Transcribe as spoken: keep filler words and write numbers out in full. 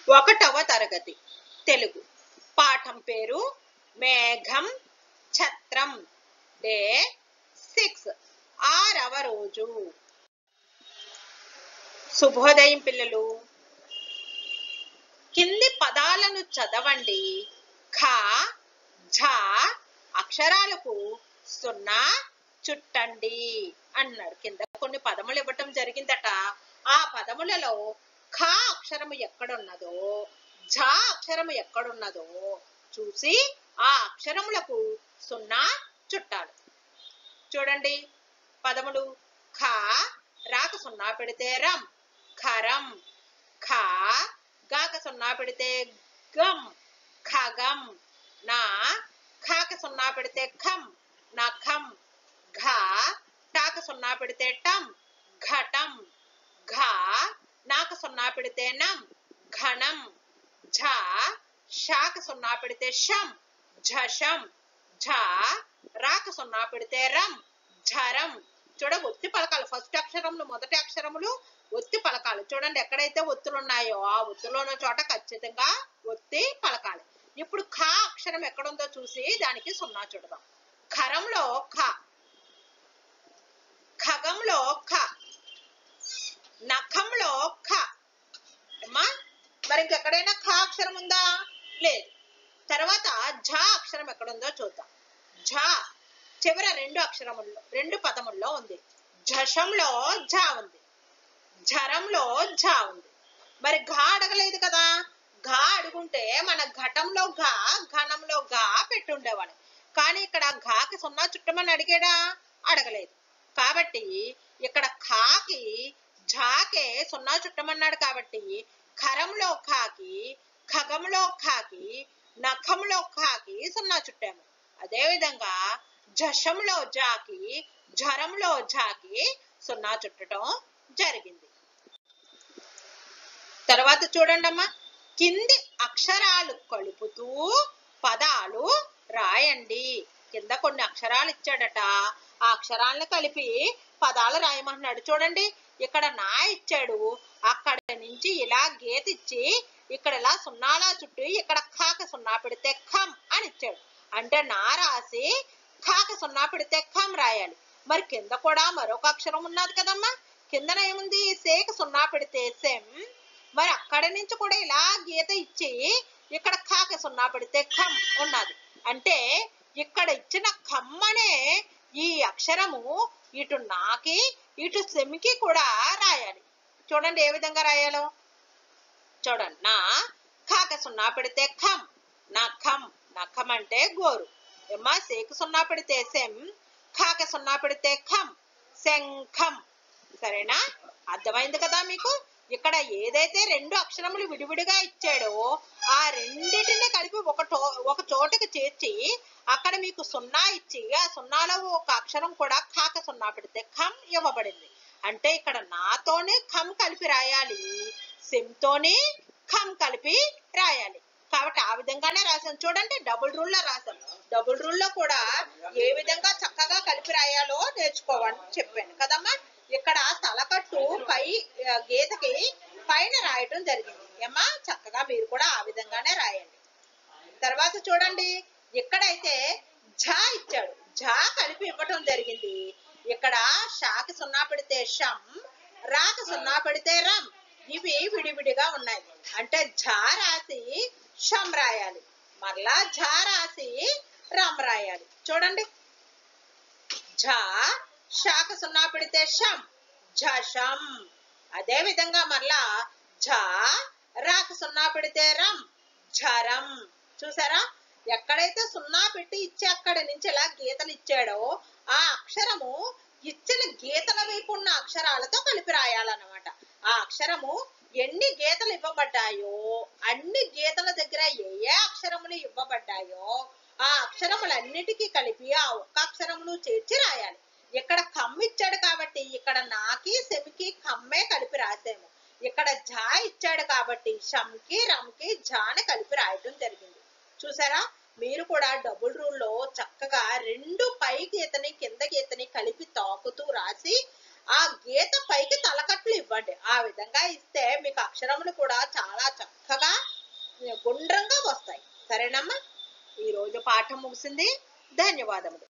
ఒకటవ తరగతి తెలుగు పాఠం పేరు మేఘం ఛత్రం. డే సిక్స్ ఆరవ రోజు. శుభోదయం పిల్లలు. కింది పదాలను చదవండి. ఖ ఝ అక్షరాలకు సున్నా చుట్టండి అన్నాడు. కింద కొన్ని పదములు ఇవ్వటం జరిగిందట. ఆ పదములలో ఖ అక్షరము ఎక్కడున్నదో, ఝ అక్షరము ఎక్కడున్నదో చూసి ఆ అక్షరములకు సున్నా చుట్టాలి. చూడండి పదములు. ఖ రాక సున్నా పెడితే రం ఖరం. ఖ గాక సున్నా పెడితే గం ఖగం. నా ఖాక సున్నా పెడితే ఖం నఖం. ఘ టాక సున్నా పెడితే టం ఘటం. ఘ నాక సున్నా పెడితే నం ఘనం. ఝ షాక సున్నా పెడితే షం ఝషం. ఝ రాక సున్నా పెడితే రం ఝరం. చూడ ఒత్తి పలకాలి. ఫస్ట్ అక్షరములు మొదటి అక్షరములు ఒత్తి పలకాలి. చూడండి ఎక్కడైతే ఒత్తులు ఉన్నాయో ఆ ఒత్తులున్న చోట ఖచ్చితంగా ఒత్తి పలకాలి. ఇప్పుడు ఖ అక్షరం ఎక్కడుందో చూసి దానికి సున్నా చుడదాం. ఖరంలో ఖ, ఖగంలో ఖ, నఖంలో ఖ. అమ్మా మరి ఇంకెక్కడైనా ఖ అక్షరం ఉందా? లేదు. తర్వాత ఝ అక్షరం ఎక్కడుందో చూద్దాం. ఝ చివర రెండు అక్షరముల్లో రెండు పదముల్లో ఉంది. ఝషంలో ఝ ఉంది, ఝరంలో ఝ ఉంది. మరి ఘ అడగలేదు కదా. ఘ అడుగుంటే మన ఘటంలో ఘ ఘనంలో ఘ పెట్టుండేవాడు. కానీ ఇక్కడ ఘాకి సున్నా చుట్టమని అడిగాడా? అడగలేదు. కాబట్టి ఇక్కడ ఖాకి ఝాకే సున్నా చుట్టమన్నాడు. కాబట్టి ఖరంలో ఖాకి, ఖగంలో ఖాకి, నఖంలో ఖాకి సున్నా చుట్టాము. అదేవిధంగా ఝషంలో జాకి, ఝరంలో ఝాకి సున్నా చుట్టడం జరిగింది. తర్వాత చూడండి అమ్మా. కింది అక్షరాలు కలుపుతూ పదాలు రాయండి. కింద కొన్ని అక్షరాలు ఇచ్చాడట. ఆ అక్షరాలను కలిపి పదాలు రాయమంటున్నాడు. చూడండి ఇక్కడ నా ఇచ్చాడు. అక్కడ నుంచి ఇలా గీత ఇచ్చి ఇక్కడ ఇలా సున్నాలా చుట్టూ ఇక్కడ ఖాక సున్నా పెడితే ఖం అని ఇచ్చాడు. అంటే నా రాసి ఖాక సున్నా పెడితే ఖం రాయాలి. మరి కింద కూడా మరొక అక్షరం ఉన్నది కదమ్మా. కిందన ఏముంది? సేక సున్నా పెడితే సెం. మరి అక్కడ నుంచి కూడా ఇలా గీత ఇచ్చి ఇక్కడ ఖాక సున్నా పెడితే ఖం ఉన్నది. అంటే ఇక్కడ ఇచ్చిన ఖమ్మనే ఈ అక్షరము ఇటు నాకి ఇటు సెమికి కూడా రాయాలి. చూడండి ఏ విధంగా రాయాలో. చూడండి. నా ఖాక సున్నా పెడితే ఖం నఖం. నఖం అంటే గోరు. ఏమ్మా సేకు సున్నా పెడితే సెం, ఖాక సున్నా పెడితే ఖం శంఖం. సరేనా? అర్థమైంది కదా మీకు. ఇక్కడ ఏదైతే రెండు అక్షరములు విడివిడిగా ఇచ్చాడో ఆ రెండిటిని కలిపి ఒక ఒక చోటకి చేర్చి అక్కడ మీకు సున్నా ఇచ్చి ఆ సున్నాలో ఒక అక్షరం కూడా ఖాక సున్నా పెడితే ఖం ఇవ్వబడింది. అంటే ఇక్కడ నాతోనే ఖం కలిపి రాయాలి, సెంతోనే ఖం కలిపి రాయాలి. కాబట్టి ఆ విధంగానే రాసాం. చూడండి డబుల్ రూల్ లో రాసాం. డబుల్ రూల్ లో కూడా ఏ విధంగా చక్కగా కలిపి రాయాలో నేర్చుకోవాలని చెప్పాను కదమ్మా. ఇక్కడ తలకట్టు పై గీతకి పైన రాయటం జరిగింది. ఏమ్మా చక్కగా మీరు కూడా ఆ విధంగానే రాయండి. తర్వాత చూడండి ఇక్కడైతే ఝ ఇచ్చాడు. ఝ కలిపి ఇవ్వటం జరిగింది. ఇక్కడ షాకి సున్నా పెడితే షం, రాకి సున్నా పెడితే రం. ఇవి విడివిడిగా ఉన్నాయి. అంటే ఝ రాసి షం రాయాలి, మరలా ఝ రాసి రం రాయాలి. చూడండి ఝ షాక సున్నా పెడితే షం ఝషం. అదే విధంగా మరలా ఝ రాక సున్నా పెడితే రం ఝరం. చూసారా? ఎక్కడైతే సున్నా పెట్టి ఇచ్చి అక్కడి నుంచి ఇలా గీతలు ఇచ్చాడో ఆ అక్షరము ఇచ్చిన గీతల వైపు ఉన్న అక్షరాలతో కలిపి రాయాలన్నమాట. ఆ అక్షరము ఎన్ని గీతలు ఇవ్వబడ్డాయో అన్ని గీతల దగ్గర ఏ ఏ అక్షరములు ఇవ్వబడ్డాయో ఆ అక్షరములన్నిటికీ కలిపి ఆ ఒక్క అక్షరమును చేర్చి రాయాలి. ఇక్కడ ఖమ్ ఇచ్చాడు కాబట్టి ఇక్కడ నాకి సెమికి ఖమ్మే కలిపి రాసాము. ఇక్కడ ఝ ఇచ్చాడు కాబట్టి షంకి రంకి ఝాని కలిపి రాయటం జరిగింది. చూసారా? మీరు కూడా డబుల్ రూల్ లో చక్కగా రెండు పై గీతని కింద గీతని కలిపి తాకుతూ రాసి ఆ గీత పైకి తలకట్లు ఇవ్వండి. ఆ విధంగా ఇస్తే మీకు అక్షరములు కూడా చాలా చక్కగా గుండ్రంగా వస్తాయి. సరేనమ్మా? ఈ రోజు పాఠం ముగిసింది. ధన్యవాదములు.